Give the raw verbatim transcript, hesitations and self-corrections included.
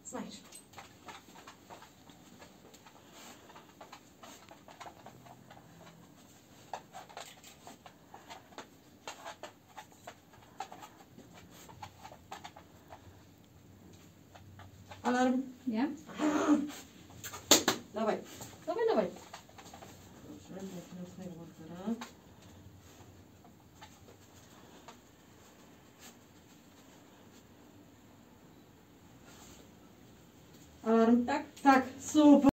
Znajdź. Alarm. Nie? Dawaj. Dawaj, dawaj. Proszę, do markera. Alarm. Tak? Tak, super.